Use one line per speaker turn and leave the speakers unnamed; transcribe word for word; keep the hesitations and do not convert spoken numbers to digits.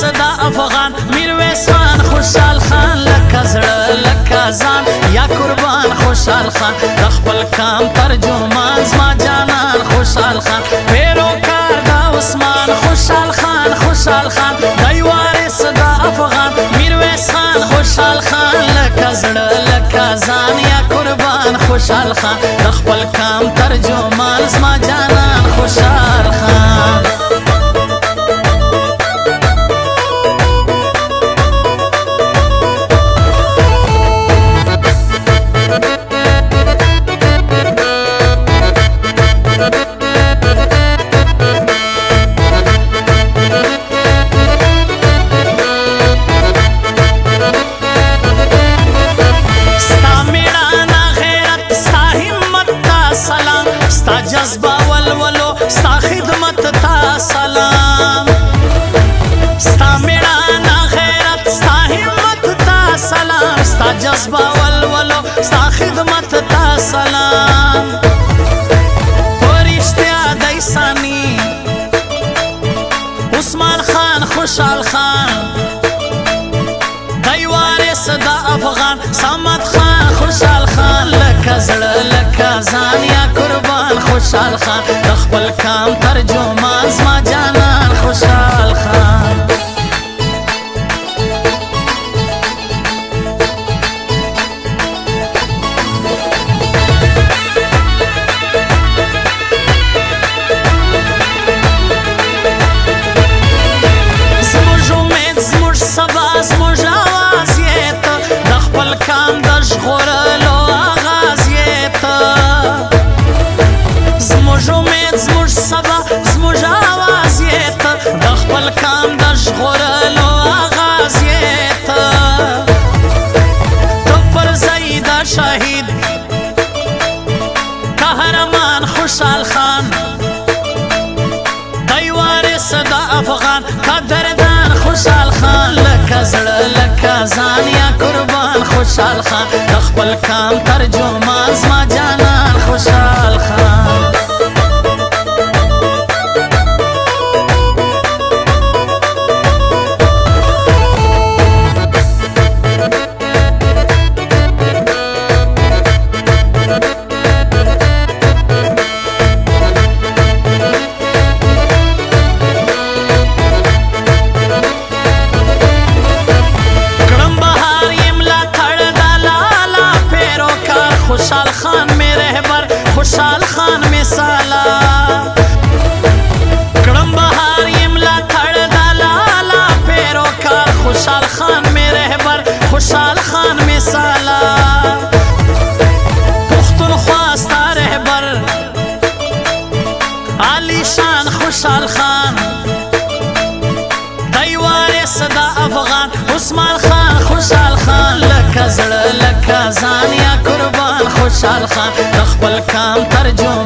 دا افغان میرویس خان خوشحال خان لکه زړه لکه ځان یا قربان خوشحال خان د خپل کام ترجمان زما جانان خوشحال خان پیروکار دا عثمان خوشحال خان خوشحال خان دی وارث دا افغان میرویس خان خوشحال خان لکه زړه لکه ځان یا قربان خوشحال خان د خپل کام ترجمان زما جانان خوشحال خان جذبہ ولولو ستا خدمت تا سلام ستا میڑانا غیرت ستا ہمت تا سلام ستا جذبہ ولولو ستا خدمت تا سلام فرشتیا دیسانی عثمان خان خوشحال خان دی وارث دا افغان صمد خان خوشحال خان لکه زړه لکه ځان یا قربان خوشحال خان د خپل کام ترجمان زما جانان خوشحال خان زموږ امید زموږ سبا زموږ آواز یې ته د خپل کام د ژغورلو آغاز یې ته زموږ امید زموږ سبا زموږ آواز یې ته د خپل کام د ژغورلو آغاز یې ته ته پر ځای د شهید قهرمان خوشحال خان دی وارث د افغان قدردان خوشحال خان لکه زړه لکه ځان یا قربان خوشحال خان د خپل کام ترجمان زما جانان خوشحال خان خوشحال خان میں رہبر خوشحال خان میں سالہ کڑم بہار یملا تھڑ دلالا پیروکار خوشحال خان میں رہبر خوشحال خان میں سالہ پختونخوا ستا رہبر علی شان خوشحال خان دی وارث دا افغان عثمان خان خوشحال خان لکه زړه لکه ځان یا قربان خوشحال خان د خپل کام ترجمان